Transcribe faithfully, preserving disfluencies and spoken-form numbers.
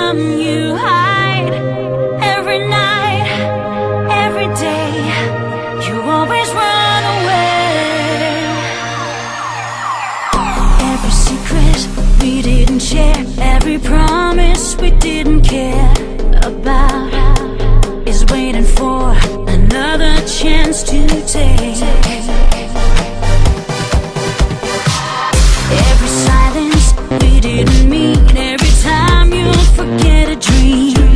from you hide. Every night, every day, you always run away. Every secret we didn't share, every promise we didn't care about, is waiting for another chance to take. Every silence we didn't mean, every time you forget a dream,